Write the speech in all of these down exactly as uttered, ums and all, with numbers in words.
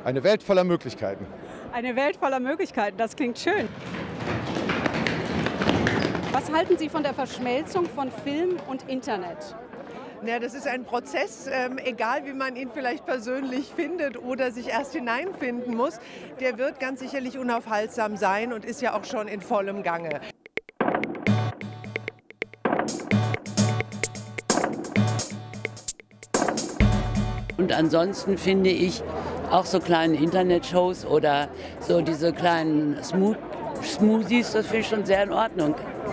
Eine Welt voller Möglichkeiten. Eine Welt voller Möglichkeiten, das klingt schön. Was halten Sie von der Verschmelzung von Film und Internet? Ja, das ist ein Prozess, ähm, egal wie man ihn vielleicht persönlich findet oder sich erst hineinfinden muss, der wird ganz sicherlich unaufhaltsam sein und ist ja auch schon in vollem Gange. Und ansonsten finde ich auch so kleine Internetshows oder so diese kleinen Smooth Smoothies, das finde ich schon sehr in Ordnung.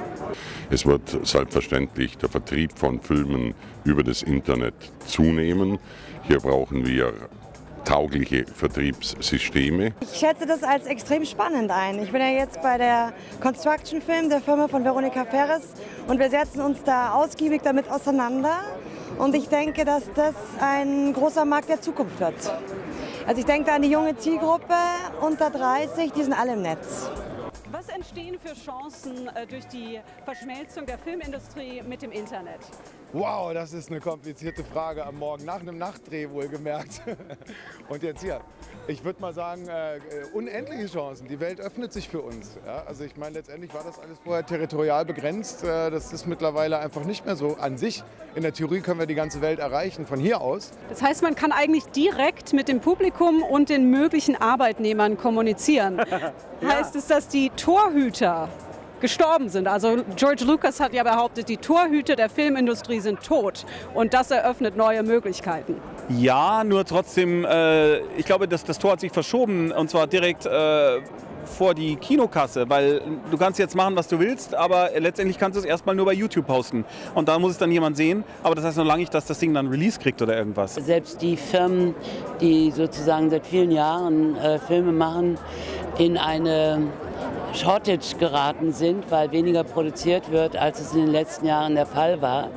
Es wird selbstverständlich der Vertrieb von Filmen über das Internet zunehmen. Hier brauchen wir taugliche Vertriebssysteme. Ich schätze das als extrem spannend ein. Ich bin ja jetzt bei der Construction Film, der Firma von Veronica Ferres, und wir setzen uns da ausgiebig damit auseinander. Und ich denke, dass das ein großer Markt der Zukunft wird. Also ich denke an die junge Zielgruppe unter dreißig, die sind alle im Netz. Was entstehen für Chancen äh, durch die Verschmelzung der Filmindustrie mit dem Internet? Wow, das ist eine komplizierte Frage am Morgen, nach einem Nachtdreh wohlgemerkt. Und jetzt hier, ich würde mal sagen, äh, unendliche Chancen. Die Welt öffnet sich für uns. Ja? Also ich meine, letztendlich war das alles vorher territorial begrenzt. Äh, das ist mittlerweile einfach nicht mehr so an sich. In der Theorie können wir die ganze Welt erreichen, von hier aus. Das heißt, man kann eigentlich direkt mit dem Publikum und den möglichen Arbeitnehmern kommunizieren. Ja. Heißt es, dass die Torhüter gestorben sind? Also George Lucas hat ja behauptet, die Torhüter der Filmindustrie sind tot, und das eröffnet neue Möglichkeiten. Ja, nur trotzdem, äh, ich glaube, das, das Tor hat sich verschoben, und zwar direkt äh, vor die Kinokasse, weil du kannst jetzt machen, was du willst, aber letztendlich kannst du es erstmal nur bei YouTube posten, und da muss es dann jemand sehen, aber das heißt noch lange nicht, dass das Ding dann Release kriegt oder irgendwas. Selbst die Firmen, die sozusagen seit vielen Jahren äh, Filme machen, in eine Shortage geraten sind, weil weniger produziert wird, als es in den letzten Jahren der Fall war.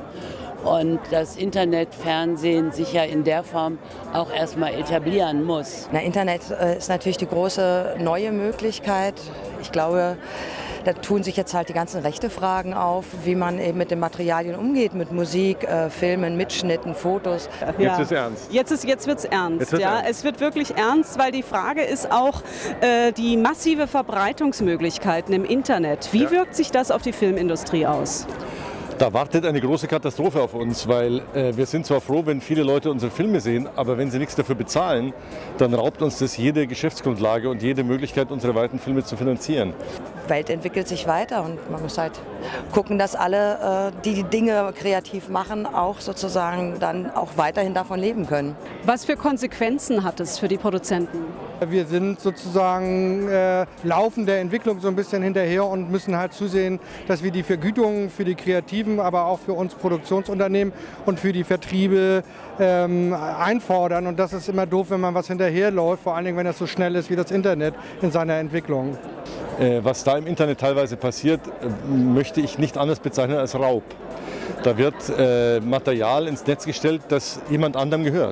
Und das Internetfernsehen sich ja in der Form auch erstmal etablieren muss. Na, Internet äh, ist natürlich die große neue Möglichkeit. Ich glaube, da tun sich jetzt halt die ganzen Rechtefragen auf, wie man eben mit den Materialien umgeht, mit Musik, äh, Filmen, Mitschnitten, Fotos. Ja. Jetzt ist es ernst. Jetzt, ist, jetzt wird es ernst. Jetzt wird's ja. ernst. Es wird wirklich ernst, weil die Frage ist auch äh, die massive Verbreitungsmöglichkeiten im Internet. Wie ja. wirkt sich das auf die Filmindustrie aus? Da wartet eine große Katastrophe auf uns, weil äh, wir sind zwar froh, wenn viele Leute unsere Filme sehen, aber wenn sie nichts dafür bezahlen, dann raubt uns das jede Geschäftsgrundlage und jede Möglichkeit, unsere weiten Filme zu finanzieren. Die Welt entwickelt sich weiter und man muss halt gucken, dass alle, äh, die die Dinge kreativ machen, auch sozusagen dann auch weiterhin davon leben können. Was für Konsequenzen hat es für die Produzenten? Wir sind sozusagen äh, laufen der Entwicklung so ein bisschen hinterher und müssen halt zusehen, dass wir die Vergütungen für die Kreativen, aber auch für uns Produktionsunternehmen und für die Vertriebe ähm, einfordern. Und das ist immer doof, wenn man was hinterherläuft, vor allen Dingen, wenn das so schnell ist wie das Internet in seiner Entwicklung. Äh, was da im Internet teilweise passiert, äh, möchte ich nicht anders bezeichnen als Raub. Da wird äh, Material ins Netz gestellt, das jemand anderem gehört.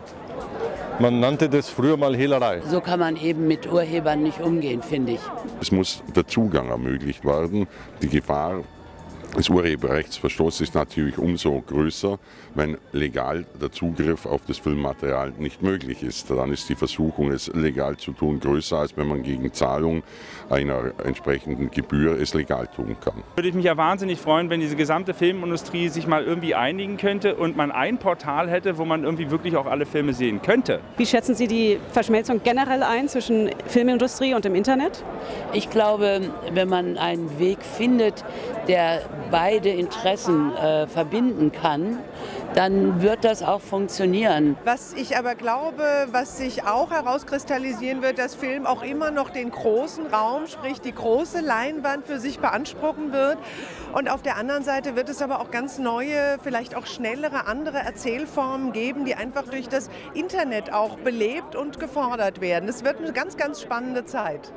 Man nannte das früher mal Hehlerei. So kann man eben mit Urhebern nicht umgehen, finde ich. Es muss der Zugang ermöglicht werden. Die Gefahr des Urheberrechtsverstoßes ist natürlich umso größer, wenn legal der Zugriff auf das Filmmaterial nicht möglich ist. Dann ist die Versuchung, es legal zu tun, größer, als wenn man gegen Zahlung einer entsprechenden Gebühr es legal tun kann. Würde ich mich ja wahnsinnig freuen, wenn diese gesamte Filmindustrie sich mal irgendwie einigen könnte und man ein Portal hätte, wo man irgendwie wirklich auch alle Filme sehen könnte. Wie schätzen Sie die Verschmelzung generell ein zwischen Filmindustrie und dem Internet? Ich glaube, wenn man einen Weg findet, der beide Interessen äh, verbinden kann, dann wird das auch funktionieren. Was ich aber glaube, was sich auch herauskristallisieren wird, dass Film auch immer noch den großen Raum, sprich die große Leinwand für sich beanspruchen wird. Und auf der anderen Seite wird es aber auch ganz neue, vielleicht auch schnellere, andere Erzählformen geben, die einfach durch das Internet auch belebt und gefordert werden. Es wird eine ganz, ganz spannende Zeit.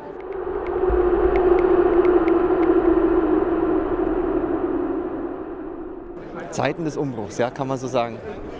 Zeiten des Umbruchs, ja, kann man so sagen.